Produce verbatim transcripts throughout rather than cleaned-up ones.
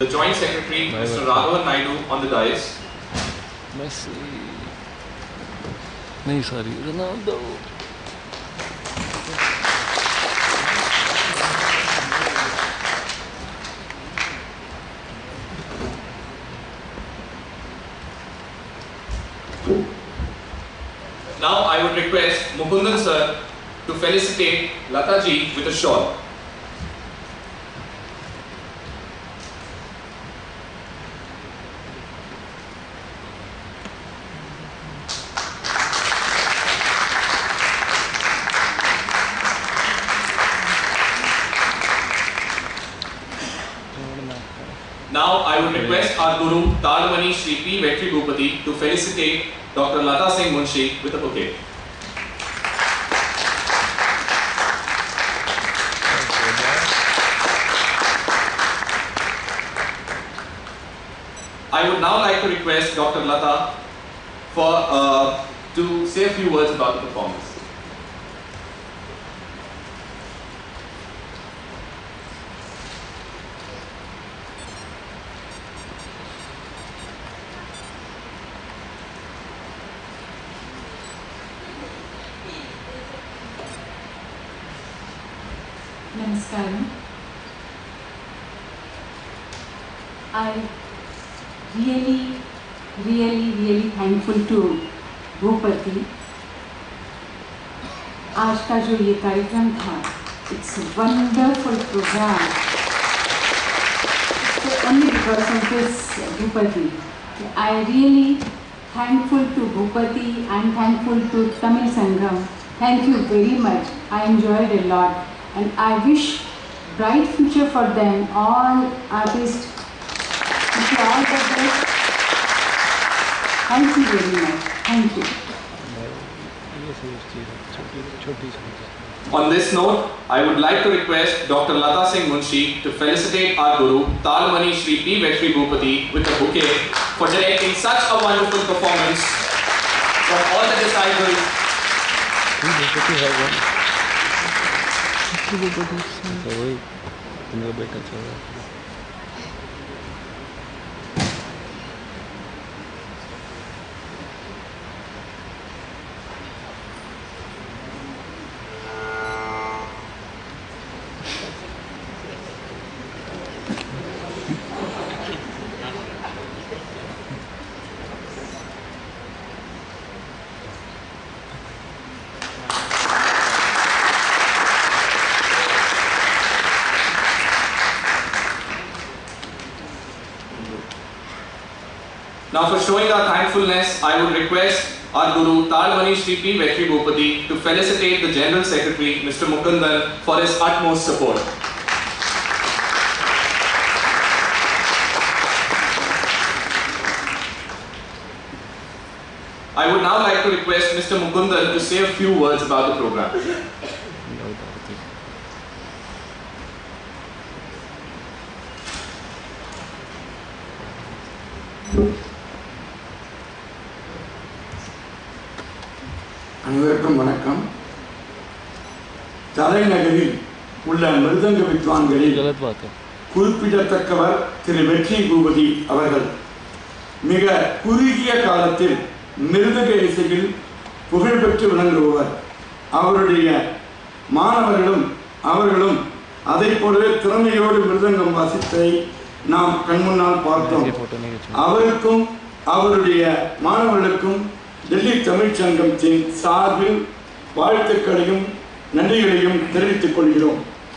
The Joint Secretary, Mister Raghavan Naidu, on the dais. Messi. नहीं sorry, Ronaldo. Now I would request Mukundan sir to felicitate Lata ji with a shawl. Now I would request our Guru Talmani Shri P. Vetri Bhupati to felicitate Doctor Lata Singh Munshi with a bouquet. I would now like to request Doctor Lata for uh, to say a few words about the performance. Namaskaram. I really, really, really thankful to Bhupathi. आज का जो ये कार्यक्रम था, it's a wonderful program. So only because of this Bhupati. I really thankful to Bhupati. I'm thankful to Tamil Sangam. Thank you very much. I enjoyed a lot. And I wish bright future for them, all artists. Wish you all the best. Thank you very much. Thank you. On this note, I would like to request Doctor Lata Singh Munshi to felicitate our Guru Talmani Shri P. Vetri Bhupati with a bouquet for directing such a wonderful performance from all the disciples. वही तुमका बेटा चल Now for showing our thankfulness, I would request our Guru Talmani Shri P. Vetri Bhupati to felicitate the General Secretary, Mister Mukundan, for his utmost support. I would now like to request Mister Mukundan to say a few words about the program. அனைவருக்கும் வணக்கம். தலைநகரில் உள்ள மிருதங்க வித்வான்களில் குறிப்பிடத்தக்கவர் திரு வெற்றி பூபதி அவர்கள். மிக குறுகிய காலத்தில் மிருதங்க இசையில் புகழ்பெற்று விளங்குபவர். அவருடைய மாணவர்களும் அவர்களும் அதை போலவே திறமையோடு மிருதங்கம் வாசித்ததை நாம் கண்முன்னால் பார்த்தோம். அவருக்கும் அவருடைய மாணவர்களுக்கும் டெல்லி தமிழ்ச் சங்கத்தின் சார்பில் வாழ்த்துக்களையும் நன்றிகளையும் தெரிவித்துக் கொள்கிறோம்.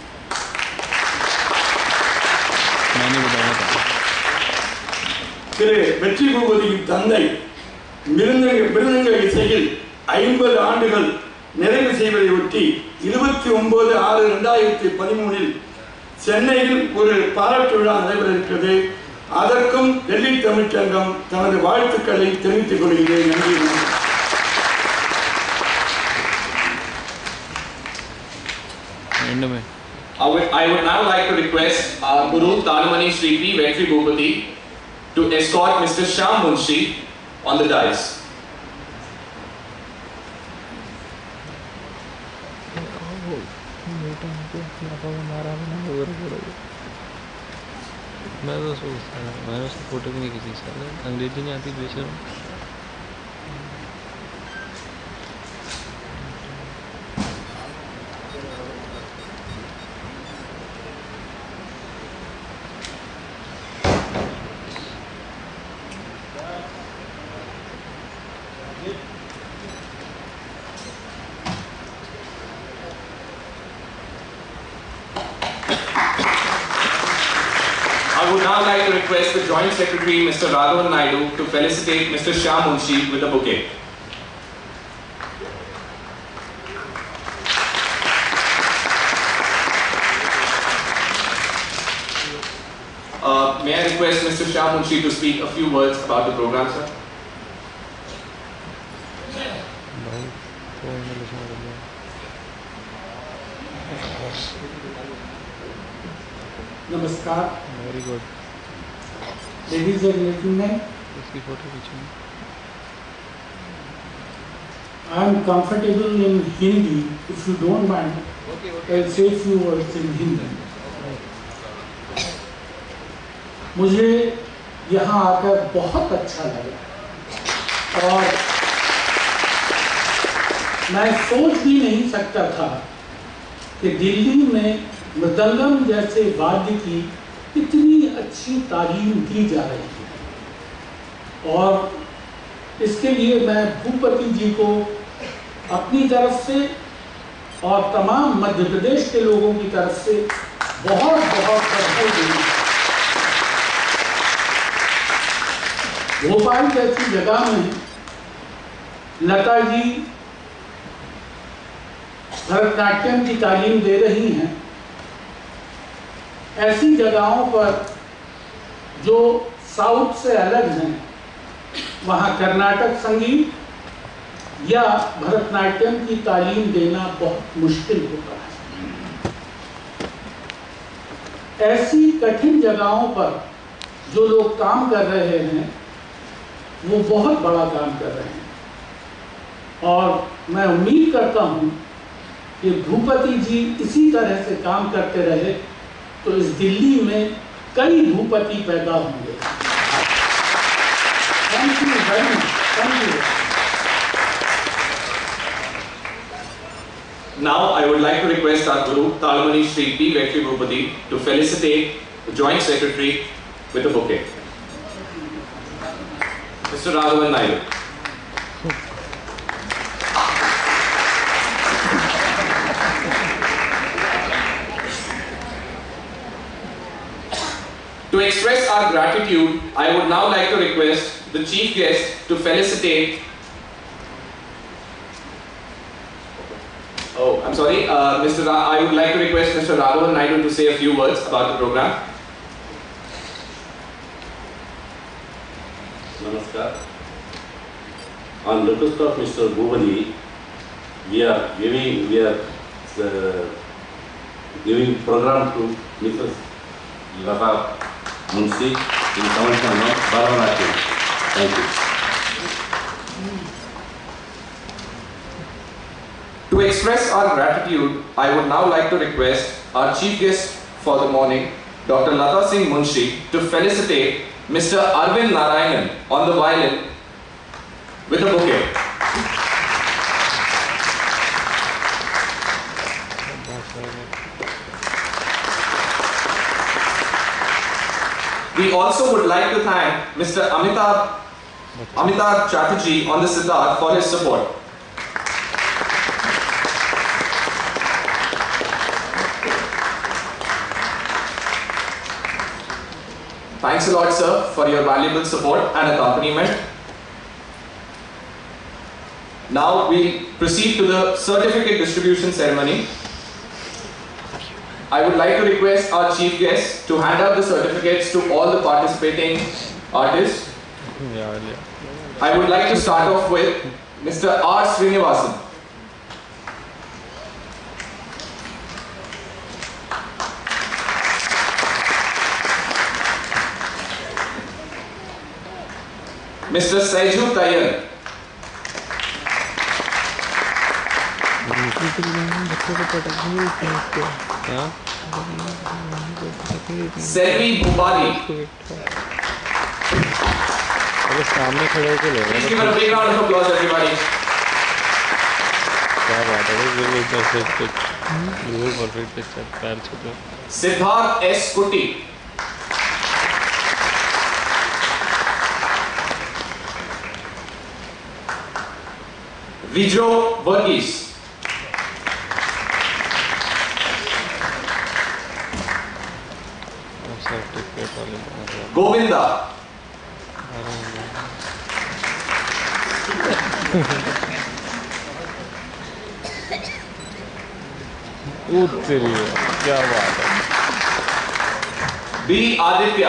திரு வெற்றி பூபதியின் தந்தை மிருதங்க மிருதங்க இசையில் ஐம்பது ஆண்டுகள் நிறைவு செய்வதை ஒட்டி இருபத்தி ஒன்பது ஆறு இரண்டாயிரத்தி பதிமூணில் சென்னையில் ஒரு பாராட்டு விழா நடைபெற இருக்கிறது. அதற்கும் டெல்லி தமிழ்ச்சங்கம் தனது வாழ்த்துக்களை தெரிவித்துக் கொள்கிறேன். நன்றி. I would, I would now like to request our Guru Talmani Shri P. Vetri Bhupati to escort Mister Shyam Munshi on the dais. मैं तो सोचता हूँ, मैंने उसकी फोटो भी नहीं खींची सर, अंग्रेजी नहीं आती बेशर्म। I would now like to request the Joint Secretary, Mister Raghavan Naidu, to felicitate Mister Shyam Munshi with a bouquet. Uh, may I request Mister Shyam Munshi to speak a few words about the program, sir? भाई phone में लिखना पड़ेगा। नमस्कार, very good. Ladies and gentleman, इसकी photo खींचूँ। I am comfortable in Hindi. If you don't mind, I will say few words in Hindi. मुझे यहाँ आकर बहुत अच्छा लगा और मैं सोच भी नहीं सकता था कि दिल्ली में मृदंगम जैसे वाद्य की इतनी अच्छी तालीम दी जा रही है. और इसके लिए मैं भूपति जी को अपनी तरफ से और तमाम मध्य प्रदेश के लोगों की तरफ से बहुत बहुत बधाई देती हूँ. भोपाल जैसी जगह में लता जी भरतनाट्यम की तालीम दे रही हैं. ऐसी जगहों पर जो साउथ से अलग हैं, वहाँ कर्नाटक संगीत या भरतनाट्यम की तालीम देना बहुत मुश्किल होता है. ऐसी कठिन जगहों पर जो लोग काम कर रहे हैं, वो बहुत बड़ा काम कर रहे हैं. और मैं उम्मीद करता हूँ कि भूपति जी इसी तरह से काम करते रहे तो इस दिल्ली में कई भूपति पैदा होंगे. Thank you very much. Thank you. Now I would like to request our Guru, Talmani Shri P. Vetri Bhupati, to felicitate the Joint Secretary with a bouquet. Mister Raghavan Naidu. To express our gratitude, I would now like to request the chief guest to felicitate. Oh, I'm sorry, uh, Mister Ra I would like to request Mister Raghavan Naidu to say a few words about the program. Namaskar. On request of Mister Bhupati, we are giving we are uh, giving program to Missus Lata Munshi in Tamil Nadu, Bharatanatyam. Thank you. To express our gratitude, I would now like to request our chief guest for the morning, Doctor Lata Singh Munshi, to felicitate Mister Arvind Narayanan on the violin with a bouquet. We also would like to thank Mister Amitabh, Amitabh Chatterjee on the sitar for his support. Thanks a lot, sir, for your valuable support and accompaniment. Now we proceed to the certificate distribution ceremony. I would like to request our chief guest to hand out the certificates to all the participating artists. Yeah, yeah. I would like to start off with Mister R. Srinivasan. Mister Saiju Tayyar. बच्चों को पता नहीं है। Selvi Bhupali. अरे सामने खड़े होकर ले Please give her a big round of applause, everybody. क्या बात है, बिल्कुल परफेक्ट पिच, बिल्कुल परफेक्ट पिच है, पैर छूटे। Siddharth S. Kuti. Vijo Verghese. Certificate वाले Govinda. उत्तरी क्या बात है। B. Aditya.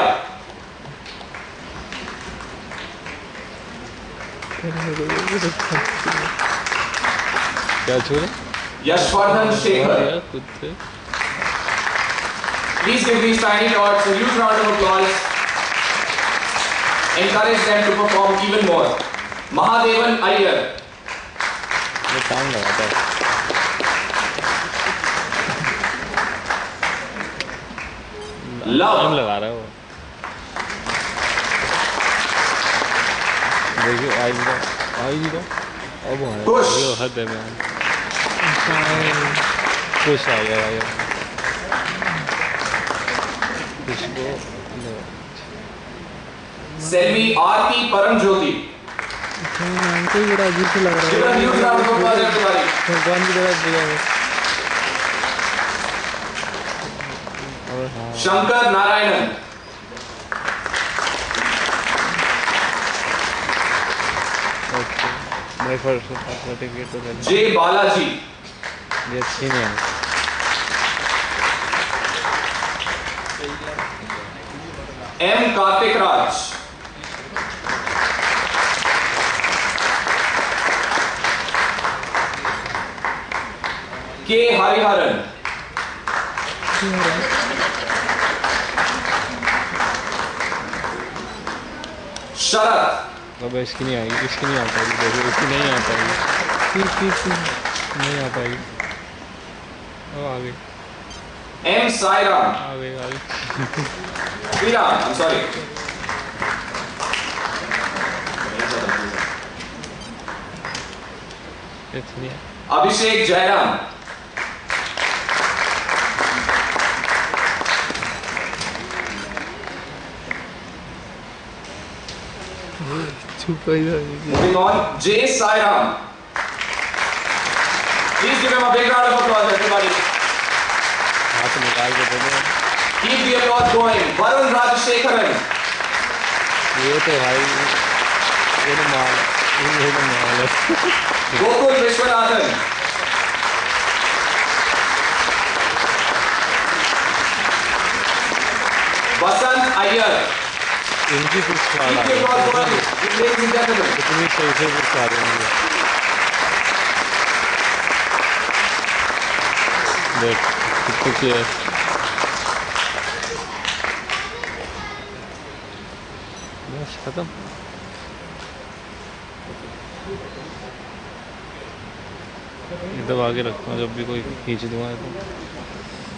क्या छोड़े? Yashvardhan Shekhar. कुत्ते। Please give these tiny tots a huge round of applause. Encourage them to perform even more. Mahadevan Iyer. ये टाइम लगाता है। Love. टाइम लगा रहा है वो। देखिए आज का आज का अब है Push. ये हद है मैं खुश आ गया यार खुश को Selvi R P Paramjyoti. नाम को ही बड़ा अजीब सा लग रहा Give a huge round of applause, everybody. भगवान की तरह दिया है और हाँ Shankar Narayanan. ओके मैं फर्स्ट सर्टिफिकेट तो पहले J. Balaji. ये अच्छी नहीं है M. Kartik Raj. K. Hariharan. Sharat. अब इसकी नहीं आएगी इसकी नहीं आ पाएगी देखो इसकी नहीं आ पाएगी फिर फिर फिर नहीं आ पाएगी अब आ गई M. Sairam. आ गई आ गई Sriram. I'm sorry. अच्छी नहीं है Abhishek Jairam. छुपा ही था Moving on, J. Sairam. Please give him a big round of applause, everybody. हाथ निकाल के दे दो Keep the applause going. Varun Rajashekharan. ये तो भाई ये तो माल ये तो माल है Gokul Vishwanathan. Vasant Iyer. इनकी कुछ ख्याल Keep आ the applause रहा going, ladies and gentlemen. इतनी सही से कुछ आ रही है देख कितनी की है बस खत्म एकदम आगे रखता हूँ जब भी कोई खींच दूंगा तो